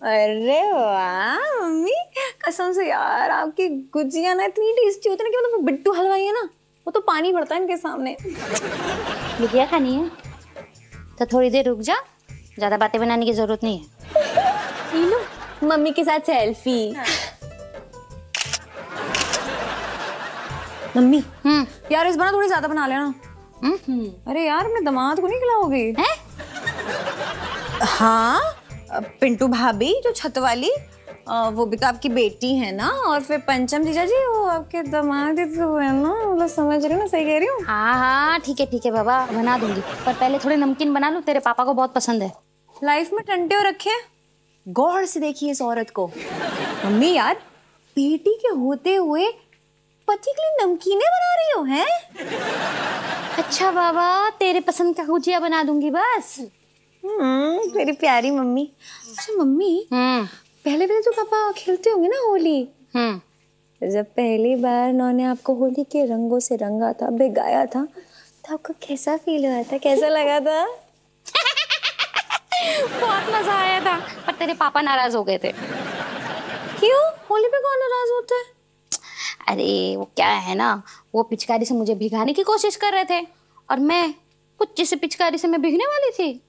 अरे वाह मम्मी, कसम से यार आपकी गुजिया ना इतनी टेस्टी होती है ना कि मतलब बिट्टू हलवाई है ना, वो तो पानी पड़ता है इनके सामने। गुजिया खानी है तो थोड़ी देर रुक जा, ज्यादा बातें बनाने की जरूरत नहीं है। लो मम्मी के साथ सेल्फी। मम्मी यार इस बार थोड़ी ज्यादा बना लेना। अरे यार अपने दामाद को नहीं खिलाओगी? हाँ पिंटू भाभी जो छत वाली, वो भी तो आपकी बेटी है ना, और फिर पंचम जीजा जी वो आपके दामाद तो है ना, मतलब समझ रही हो ना, सही कह रही हूँ? हाँ ठीक है बाबा, बना दूंगी, पर पहले थोड़े नमकीन बना लूं, तेरे पापा को बहुत पसंद है। लाइफ में टंटे हो रखे हैं, गौर से देखिए इस औरत को। मम्मी यार बेटी के होते हुए पति के लिए नमकीनें बना रही हो हैं? अच्छा बाबा, तेरे पसंद का गुजिया बना दूंगी बस। मेरी प्यारी मम्मी। अच्छा मम्मी, पहले तो पापा खेलते होंगे ना होली? जब पहली बार उन्होंने आपको होली के रंगों से रंगा था, भिगाया था, तो आपको कैसा फील हुआ था, कैसा लगा था? बहुत मजा आया था, पर तेरे पापा नाराज हो गए थे। क्यों? होली पे कौन नाराज होता है? अरे वो क्या है ना, वो पिचकारी से मुझे भिगाने की कोशिश कर रहे थे, और मैं कुछ से पिचकारी से मैं भिगने वाली थी।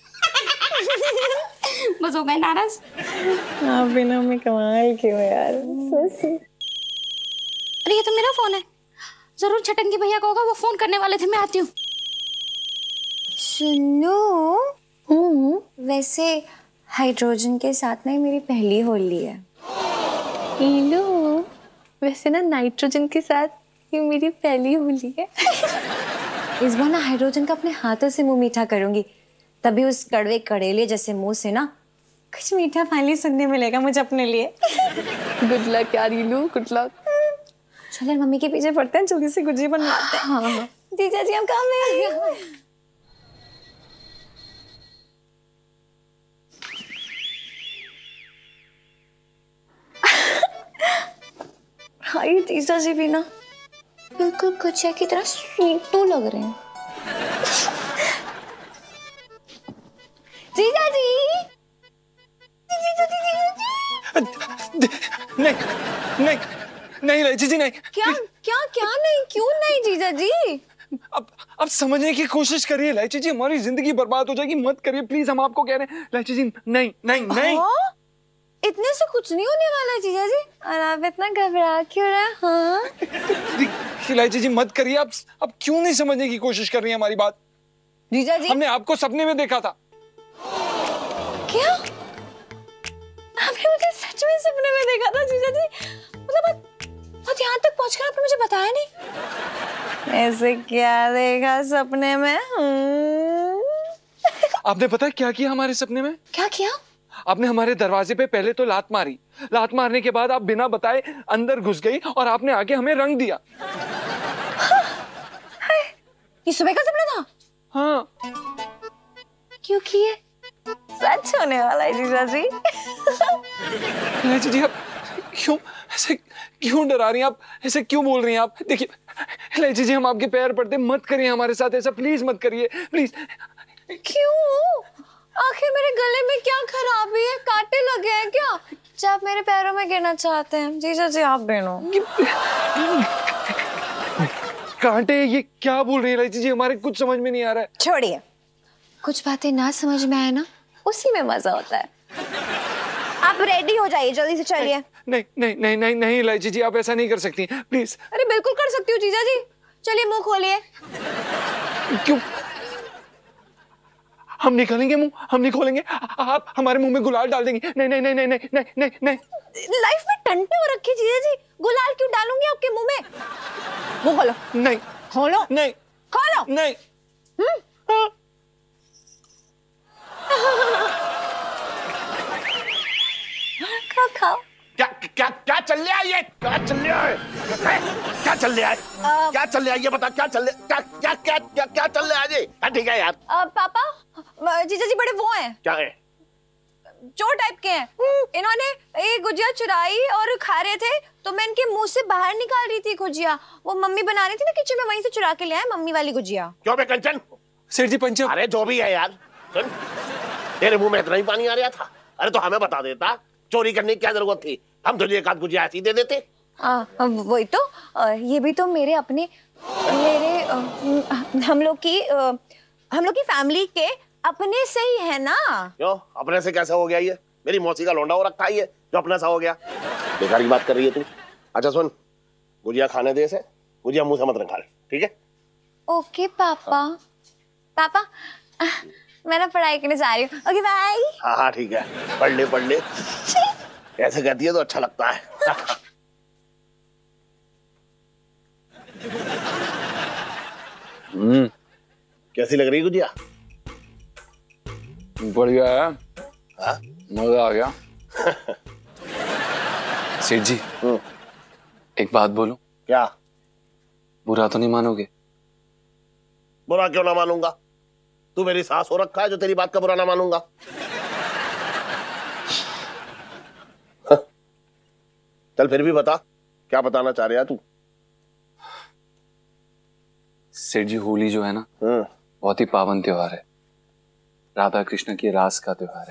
बस हो गए नाराज। आप बिना में कमाल क्यों यार। अरे ये तो मेरा फोन है, जरूर छटंगी भैया का होगा, वो फोन करने वाले थे, मैं आती हूँ। सुनो, वैसे हाइड्रोजन के साथ ना मेरी पहली होली है। लो, वैसे ना नाइट्रोजन के साथ ये मेरी पहली होली है। इस बार ना हाइड्रोजन का अपने हाथों से मुंह मीठा करूंगी, तभी उस कड़वे कड़ेले जैसे मुंह से ना कुछ मीठा फाइनली सुनने मिलेगा मुझे अपने लिए। गुड लक यार रीलू, गुड लक। चलो मम्मी के पीछे पड़ते हैं, जल्दी से गुजिया बनवाते हैं। हाँ। जीजा जी हम काम में। हाँ ये जीजा जी भी ना बिल्कुल गुजिया की तरह स्वीटू लग रहे हैं। जीजा जी, नहीं इलायची जी नहीं। क्या क्या क्या नहीं, क्यों नहीं जीजा जी? अब समझने की कोशिश करिए इलायची जी, हमारी जिंदगी बर्बाद हो जाएगी, मत करिए प्लीज, हम आपको कह रहे हैं। इलायची जी नहीं नहीं नहीं। इतने से कुछ नहीं होने वाला है जीजा जी, और आप इतना घबरा क्यों रहे हैं? हाँ इलायची जी मत करिए, आप क्यों नहीं समझने की कोशिश कर रही हैं हमारी बात? जीजा जी हमने आपको सपने में देखा था। क्या? आपने मुझे सच में सपने में देखा था जीजा जी? मतलब बहुत यहाँ तक पहुंचकर आपने मुझे बताया नहीं। ऐसे क्या देखा सपने में? आपने पता है क्या किया हमारे सपने में? क्या किया? आपने हमारे दरवाजे पे पहले तो लात मारी, लात मारने के बाद आप बिना बताए अंदर घुस गई और आपने आके हमें रंग दिया। ये सुबह का सपना था? हाँ। क्योंकि ये सच होने वाला है जीजा जी। जी आप क्यों डरा रही हैं? आप ऐसे क्यों बोल रही हैं? आप देखिए इलायची जी, हम आपके पैर पड़ते, मत करिए हमारे साथ ऐसा, प्लीज मत करिए प्लीज। क्यों? आखिर मेरे गले में क्या खराबी है? कांटे लगे हैं क्या? जब आप मेरे पैरों में गिरना चाहते हैं जीजा जी, आप बेनो। कांटे? ये क्या बोल रही है इलायची जी, हमारे कुछ समझ में नहीं आ रहा है। छोड़िए, कुछ बातें ना समझ में आए ना, उसी में मजा होता है। आप रेडी हो जाइए, जल्दी से चलिए। नहीं नहीं नहीं नहीं नहीं इलायची जी, आप ऐसा नहीं कर सकती प्लीज। अरे बिल्कुल कर सकती हूँ जीजा जी, चलिए मुंह खोलिए। क्यों? हम निकालेंगे मुंह, हम नहीं खोलेंगे। आप हमारे मुंह में गुलाल डाल देंगी। नहीं नहीं नहीं नहीं नहीं नहीं नहीं नहीं। लाइफ में टंटे हो रखे जीजा जी, गुलाल क्यों डालूंगी आपके मुंह में? मुंह खोलो। नहीं खोलो। नहीं खोलो। नहीं। खाओ खाओ। क्या क्या क्या चल रहा है? ये क्या चल रहा है? क्या चल रहा है? क्या चल रहा है? ये बता, क्या चल रहा है? क्या क्या क्या क्या चल रहा है जी? ठीक है यार। पापा जीजा जी बड़े वो हैं, क्या है? चोर टाइप के हैं। इन्होंने ये गुजिया चुराई और खा रहे थे, तो मैं इनके मुंह से बाहर निकाल रही थी गुजिया। वो मम्मी बना रही थी ना किचन में, वहीं से चुरा के ले आए मम्मी वाली गुजिया। क्यों बे कंचन? सेठ जी पंचम। अरे जो भी है यार, सुन, तेरे मुंह में इतना ही पानी आ रहा था, अरे तो हमें बता देता, चोरी करने की क्या जरूरत थी? हम तुझे एक आध गुजिया ऐसी दे देते। वही तो, ये भी तो मेरे अपने हम लोग की फैमिली के अपने से ही है ना। क्यों अपने से कैसे हो गया ये? मेरी मौसी का लौंडा हो रखा है ये जो अपने सा हो गया। बेकार की बात कर रही है तू। अच्छा सुन, गुजिया खाने दे इसे, गुजिया मुंह से मत निकाल, ठीक है? ओके पापा। पापा मैं ना पढ़ाई करने जा रही हूँ। Okay bye. हाँ हाँ ठीक है, पढ़ ले ऐसे कहती है तो अच्छा लगता है। कैसी लग रही है गुजिया? बढ़िया है। हाँ? मजा आ गया। सेठ जी एक बात बोलूं? क्या? बुरा तो नहीं मानोगे? बुरा क्यों ना मानूंगा? तू मेरी सास हो रखा है जो तेरी बात का बुरा ना मानूंगा। चल फिर भी बता, क्या बताना चाह रहा है तू? सेठ जी होली जो है ना, बहुत ही पावन त्योहार है। राधा कृष्ण की रास का त्योहार है।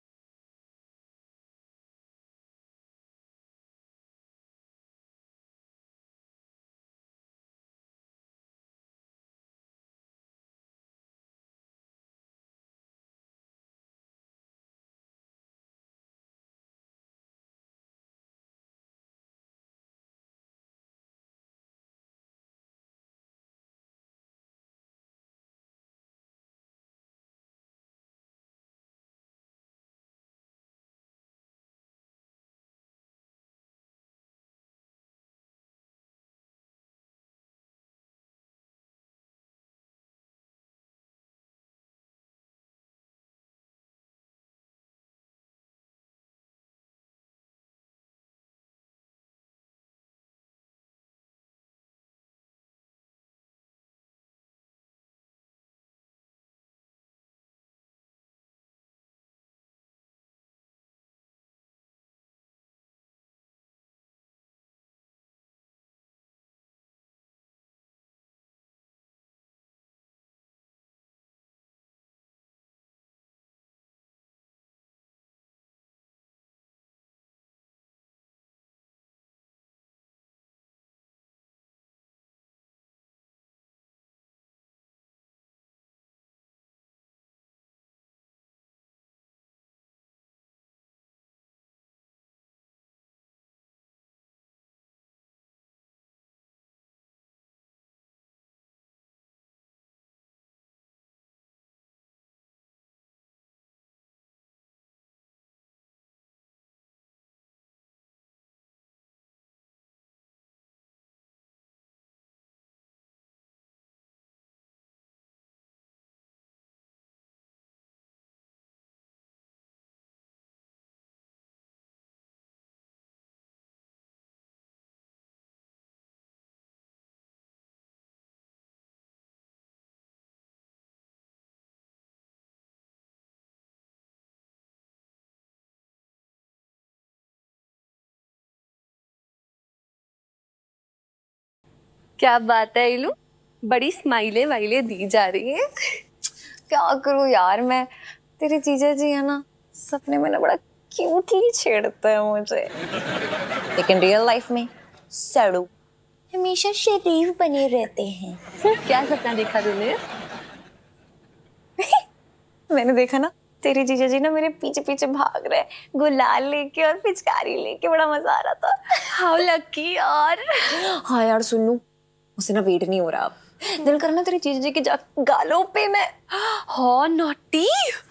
क्या बात है इलू, बड़ी स्माइले वाइले दी जा रही है। क्या करूं यार मैं, तेरे जीजा जी है ना, सपने में ना बड़ा क्यूटली छेड़ता है मुझे, लेकिन रियल लाइफ में सड़ू हमेशा शरीफ बने रहते हैं। क्या सपना देखा तूने? मैंने देखा ना, तेरे जीजा जी ना मेरे पीछे पीछे भाग रहे, गुलाल लेके और पिचकारी लेके, बड़ा मजा आ रहा था। हाउ लकी यार। हाँ यार सुनू, मुझसे ना वेट नहीं हो रहा अब, दिल करना तेरे जीजा जी के गालों पे मैं। हाँ नॉटी।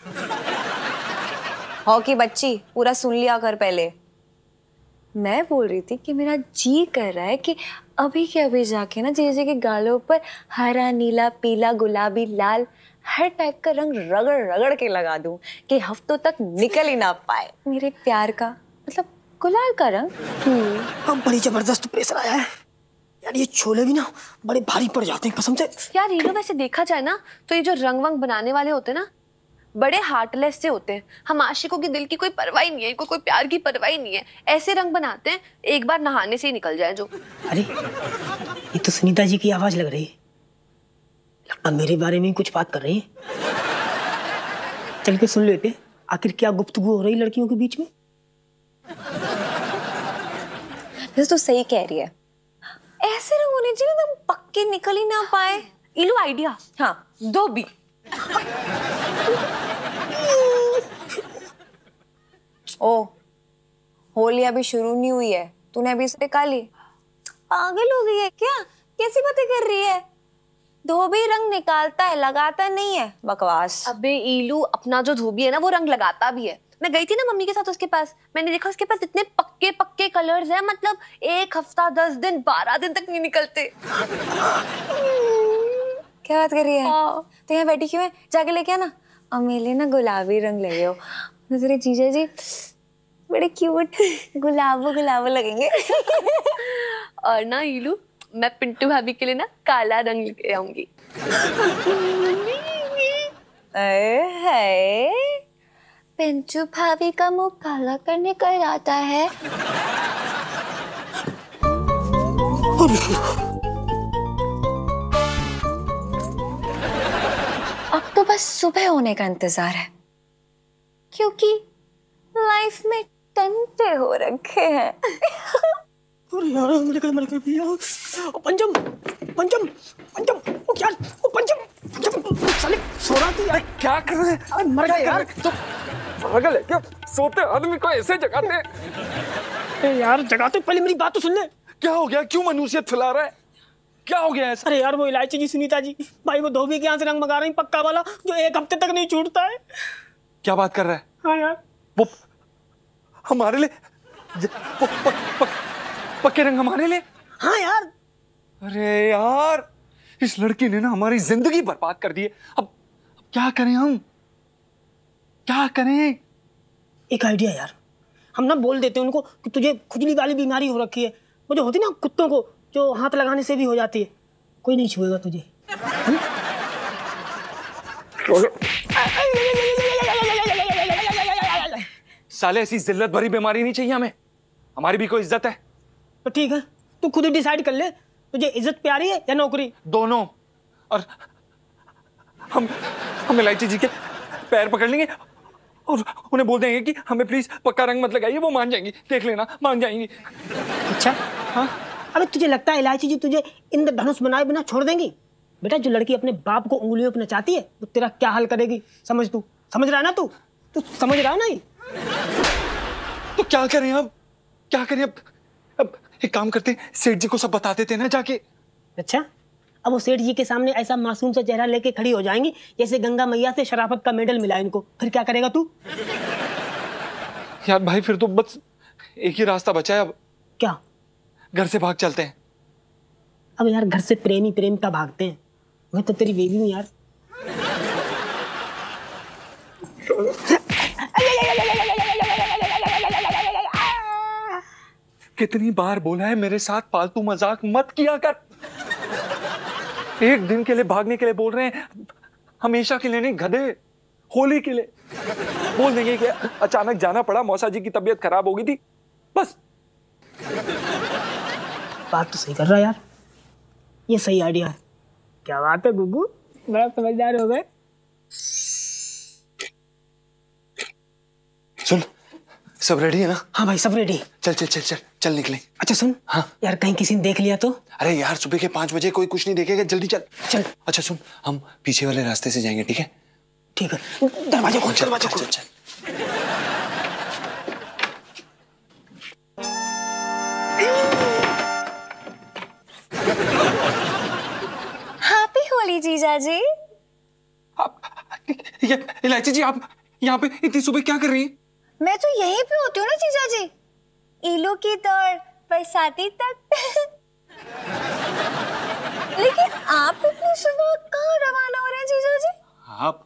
हाँ की बच्ची, पूरा सुन लिया कर पहले। मैं बोल रही थी कि मेरा जी कर रहा है कि अभी के अभी जाके ना जीजा जी के गालों पर हरा, नीला, पीला, गुलाबी, लाल हर टाइप का रंग रगड़ रगड़ के लगा दूं कि हफ्तों तक निकल ही ना पाए मेरे प्यार का, मतलब गुलाल का रंग। अब बड़ी जबरदस्त प्रेशर आया है यार, ये छोले भी ना बड़े भारी पड़ जाते हैं कसम से। यार रीनू, वैसे देखा जाए ना तो ये जो रंग वंग बनाने वाले होते हैं ना, बड़े हार्टलेस से होते हैं। हम आशिकों की दिल की कोई परवाह ही नहीं है, इनको कोई प्यार की परवाह ही नहीं है। ऐसे रंग बनाते हैं एक बार नहाने से ही निकल जाए जो। अरे ये तो सुनीता जी की आवाज लग रही है, लगता मेरे बारे में कुछ बात कर रही है। चल के सुन लेते, आखिर क्या गुफ्तगू हो रही लड़कियों के बीच में? वैसे तो सही कह रही है, ऐसे रंग होने चाहिए तो हम पक्के निकल ही ना पाए। इलू आइडिया। हाँ, धोबी। ओ, होली अभी शुरू नहीं हुई है, तूने अभी इसे काली पागल हो गई है क्या? कैसी बातें कर रही है? धोबी रंग निकालता है, लगाता नहीं है। बकवास। अबे इलू, अपना जो धोबी है ना वो रंग लगाता भी है। मैं गई थी ना मम्मी के साथ उसके पास, मैंने देखा उसके पास इतने पक्के पक्के कलर्स हैं, मतलब 1 हफ्ता 10 दिन 12 दिन तक नहीं निकलते। क्या बात कर रही है? तो यहाँ बैठी क्यों है? जाके लेके आना। और मेरे लिए ना गुलाबी रंग ले आओ। तेरे जीजा जी बड़े क्यूट गुलाबो गुलाबो लगेंगे। और ना इलू, मैं पिंटू भाभी के लिए ना काला रंग लेके आऊंगी। पिंटू भाभी का मुंह काला करने का इरादा है। अब तो बस सुबह होने का इंतजार है, क्योंकि लाइफ में टंटे हो रखे हैं। अरे यार पंचम पंचम पंचम, ओ यार, ओ पंचम पंचम, साले सो रहा थी यार। क्या कर रहे हैं? अरे मर गया यार। तो पागल है क्या? सोते आदमी को ऐसे जगाते हैं? यार जगाते, पहले मेरी बात तो सुन ले। क्या हो गया? क्यों मनुष्यत फैला रहा है? क्या हो गया ऐसा? अरे यार वो इलायची जी, सुनीता जी भाई, वो धोबी के यहाँ से रंग मंगा रही पक्का वाला, जो 1 हफ्ते तक नहीं छूटता है। क्या बात कर रहा है? हाँ यार, वो हमारे लिए पक्के रंग हमारे लिए? हाँ यार। अरे यार, इस लड़की ने ना हमारी जिंदगी बर्बाद कर दी है। अब क्या करें हम? क्या करें? एक आइडिया यार, हम ना बोल देते हैं उनको कि तुझे खुजली वाली बीमारी हो रखी है, वो जो होती ना कुत्तों को, जो हाथ लगाने से भी हो जाती है। कोई नहीं छुएगा तुझे। साले ऐसी जिल्लत भरी बीमारी नहीं चाहिए हमें। हमारी भी कोई इज्जत है। तो ठीक है, तू खुद ही डिसाइड कर ले, तुझे इज्जत प्यारी है या नौकरी? दोनों। और हम इलायची जी के पैर पकड़ लेंगे और उन्हें बोल देंगे कि हमें प्लीज पक्का रंग मत लगाइए। वो मान जाएंगी, देख लेना, मान जाएंगी। अच्छा हाँ, अबे तुझे लगता है इलायची जी तुझे इंद्रधनुष बनाए बिना छोड़ देंगी? बेटा, जो लड़की अपने बाप को उंगलियों पर नचाती है वो तेरा क्या हाल करेगी, समझ रहा है ना? तू समझ रहा है ना? तो क्या करें अब? क्या करें अब एक काम करते, सेठ जी को सब बता देते ना जाके। अच्छा, अब वो सेठ जी के सामने ऐसा मासूम सा चेहरा लेके खड़ी हो जाएंगी जैसे गंगा मैया से शराफत का मेडल मिला इनको। फिर क्या करेगा तू? यार भाई, फिर तो बस एक ही रास्ता बचा है अब। क्या? घर से भाग चलते हैं। अब यार, घर से प्रेमी प्रेमिका भागते हैं, मैं तो तेरी बेबी हूँ यार। कितनी बार बोला है मेरे साथ फालतू मजाक मत किया कर। एक दिन के लिए भागने के लिए बोल रहे हैं, हमेशा के लिए नहीं गधे, होली के लिए। बोल देंगे कि अचानक जाना पड़ा, मौसा जी की तबीयत खराब हो गई थी, बस। बात तो सही कर रहा है यार, ये सही आइडिया है। क्या बात है गुग्गू, बड़ा समझदार हो गए। सुन, सब रेडी है ना? हाँ भाई, सब रेडी। चल चल चल चल चल निकले। अच्छा सुन, हाँ यार, कहीं किसी ने देख लिया तो? अरे यार, सुबह के 5 बजे कोई कुछ नहीं देखेगा, जल्दी चल। चल। अच्छा सुन, हम पीछे वाले रास्ते से जाएंगे, ठीक है? ठीक है, दरवाजा खोल, दरवाजा खोल। चल। हैप्पी होली जीजा जी। इलायची जी, आप यहाँ पे इतनी सुबह क्या कर रही हैं? मैं तो यहीं पे होती हूँ ना जीजा जी, इलू की दौड़ बरसाती तक। लेकिन आप इतनी सुबह कहाँ रवाना हो रहे हैं जीजा जी? आप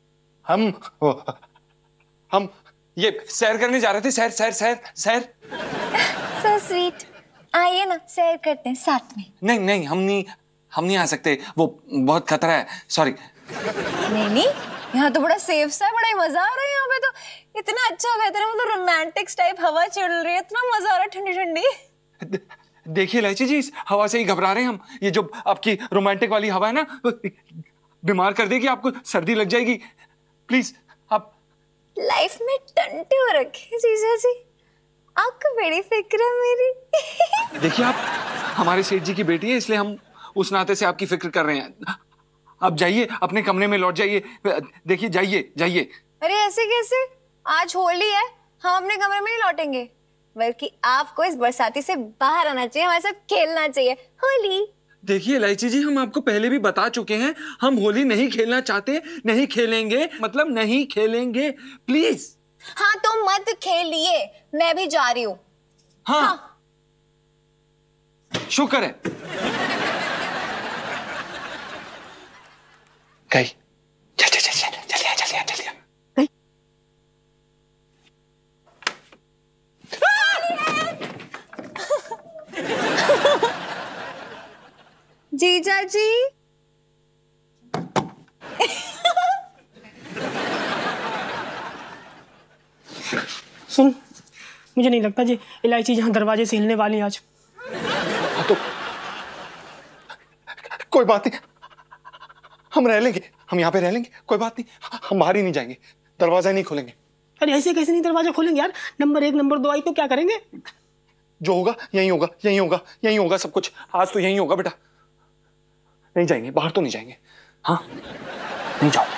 हम ये सैर करने जा रहे थे। सैर। So sweet। आइए ना, सैर करते हैं साथ में। नहीं, हम नहीं आ सकते, वो बहुत खतरा है, सॉरी। नहीं, यहाँ तो बड़ा सेफ सा है, बड़ा ही मजा आ रहा है। यहाँ पे तो इतना अच्छा वेदर है, मतलब रोमांटिक टाइप हवा चल रही है, इतना मजा आ रहा है, ठंडी ठंडी। देखिए इलायची जी, इस हवा से ही घबरा रहे हैं हम। ये जो आपकी रोमांटिक वाली हवा है ना, बीमार कर देगी, आपको सर्दी लग जाएगी। प्लीज आप लाइफ में टंटे हो रखे जीजा जी, आपको बड़ी फिक्र है मेरी। देखिए आप हमारे सेठ जी की बेटी है, इसलिए हम उस नाते से आपकी फिक्र कर रहे हैं। आप जाइए अपने कमरे में लौट जाइए। देखिए जाइए जाइए। अरे ऐसे कैसे, आज होली है, हम अपने कमरे में नहीं लौटेंगे, बल्कि आपको इस बरसाती से बाहर आना चाहिए, हमारे साथ खेलना चाहिए होली। देखिए इलायची जी, हम आपको पहले भी बता चुके हैं, हम होली नहीं खेलना चाहते, नहीं खेलेंगे, मतलब नहीं खेलेंगे, प्लीज। हाँ तो मत खेलिए, मैं भी जा रही हूँ। हाँ। शुक्र है। गई। चल चल चल चल जल्दी आ जल्दी आ जल्दी आ। जीजा जी। सुन, मुझे नहीं लगता जी इलायची जहाँ दरवाजे से हिलने वाली आज। तो कोई बात नहीं, हम रह लेंगे, हम यहाँ पे रह लेंगे, कोई बात नहीं, हम बाहर ही नहीं जाएंगे, दरवाजा नहीं खोलेंगे। अरे ऐसे कैसे नहीं दरवाजा खोलेंगे यार, नंबर 1 नंबर 2 आई तो क्या करेंगे? जो होगा यही होगा, यही होगा, यही होगा सब कुछ, आज तो यही होगा बेटा। नहीं जाएंगे, बाहर तो नहीं जाएंगे। हाँ नहीं जाओ।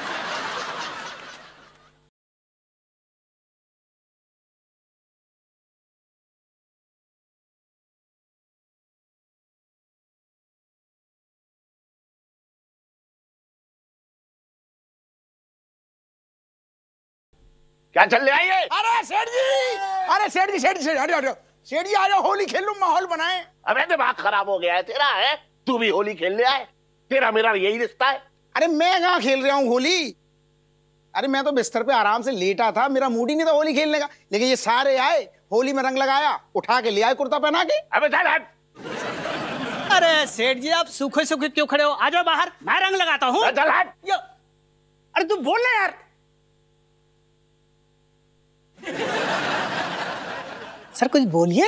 क्या चल रहा है ये? अरे सेठ जी, अरे सेठ जी, सेठ जी, हटो सेठ जी, आ जाओ, होली खेल लो, माहौल बनाए। अबे दिमाग खराब हो गया है तेरा, है तू भी होली खेलने आए? तेरा मेरा यही रिश्ता है। अरे मैं कहाँ खेल रहा हूँ होली? अरे मैं तो बिस्तर पे आराम से लेटा था, मेरा मूड ही नहीं था होली खेलने का, लेकिन ये सारे आए, होली में रंग लगाया, उठा के ले आए कुर्ता पहना के। अबे चल हट। अरे सेठ जी, आप सूखे सूखे क्यों खड़े हो? आ जाओ बाहर, मैं रंग लगाता हूँ। चल हट। अरे तू बोल ना यार। सर कुछ बोलिए।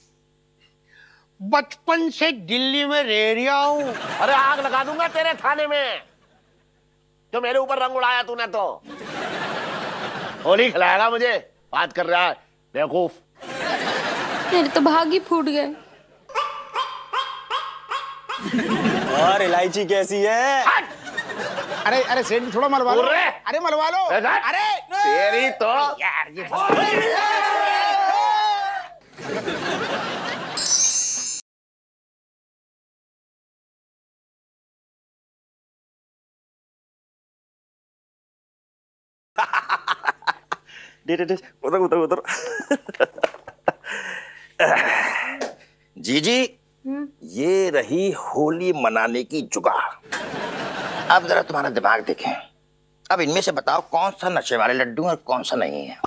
बचपन से दिल्ली में रह रहा हूँ। अरे आग लगा दूंगा तेरे थाने में, तो मेरे ऊपर रंग उड़ाया तूने तो। होली खिलाएगा मुझे, बात कर रहा है बेवकूफ। मेरे तो भाग ही फूट गए। और इलायची कैसी है? अरे अरे सेठ जी थोड़ा मलवा लो। अरे मलवा लो। अरे तेरी तो यार ये उधर उधर उधर। जीजी, ये रही होली मनाने की जुगाड़। अब जरा तुम्हारा दिमाग देखें, अब इनमें से बताओ कौन सा नशे वाले लड्डू और कौन सा नहीं है?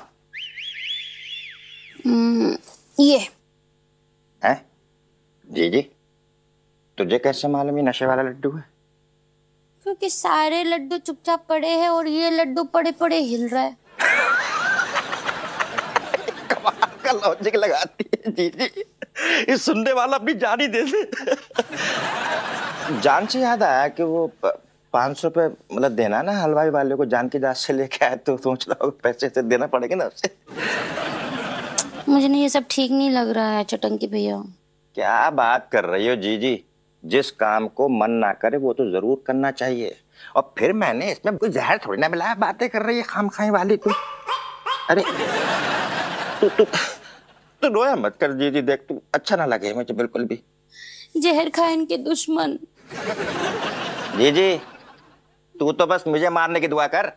ये है जीजी, तुझे कैसे मालूम ये नशे वाला लड्डू है? क्योंकि सारे लड्डू चुपचाप पड़े हैं और ये लड्डू पड़े पड़े हिल रहा है। कमाल का लॉजिक लगाती है जीजी, इस सुनने वाला अपनी जान ही दे दे। जान से याद आया कि वो 500 रुपए मतलब देना ना हलवाई वाले को, जान की जात से लेके आए, तो सोच रहा हूँ पैसे से देना पड़ेगा ना उससे। मुझे नहीं, ये सब ठीक नहीं लग रहा है चटंकी भैया। क्या बात कर रही हो जीजी, जिस काम को मन ना करे वो तो जरूर करना चाहिए। और फिर मैंने इसमें कोई जहर थोड़ी ना मिलाया, बातें कर रही है खामखाई वाली तू। अरे तू रोया मत कर जीजी, देख तू अच्छा ना लगे मुझे बिल्कुल भी। जहर खाए इनके दुश्मन। जीजी तू तो बस मुझे मारने की दुआ कर।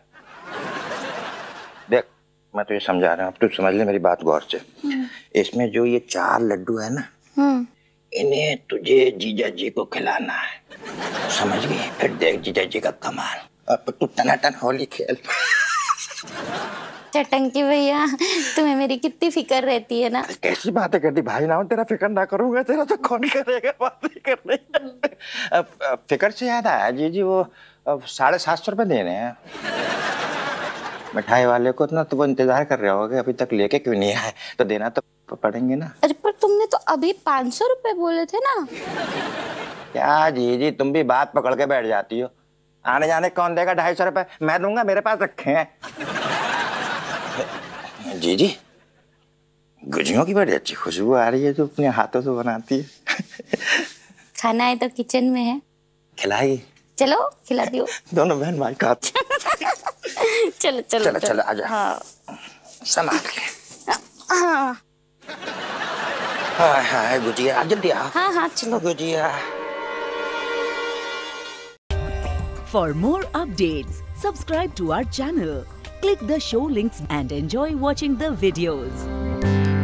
देख मैं तुझे समझा रहा हूँ, अब तू समझ ले मेरी बात गौर से। इसमें जो ये 4 लड्डू है ना, इन्हें तुझे जीजा जी को खिलाना है, समझ गई? फिर देख जीजा जी का कमाल। अब तू टनाटन होली खेल। चटंकी भैया, तुम्हें मेरी कितनी फिक्र रहती है ना। कैसी बातें करती भाई, ना तेरा फिक्र ना करूंगा तेरा तो कौन करेगा बातें करने। फिक्र से याद आया जीजी, वो 750 रुपए देने हैं मिठाई वाले को ना, तो वो इंतजार कर रहे होगे अभी तक लेके क्यों नहीं आए, तो देना तो पड़ेंगे ना। अरे पर तुमने तो अभी 500 रुपए बोले थे ना। क्या जीजी तुम भी बात पकड़ के बैठ जाती हो, आने जाने कौन देगा 250 रुपए? मैं दूंगा, मेरे पास रखे हैं। जी जी, गुजियों की बड़ी अच्छी खुशबू आ रही है जो अपने हाथों से बनाती है। खाना है तो किचन में है, खिलाई। चलो खिला दियो। दोनों बहन भाई का। चलो चलो चलो चलो आजा। हाँ संभाल के। हाँ हाय हाय गुजिया जल्दी आ। हाँ हाँ चलो gujiya. For more updates, subscribe to our channel, click the show links and enjoy watching the videos.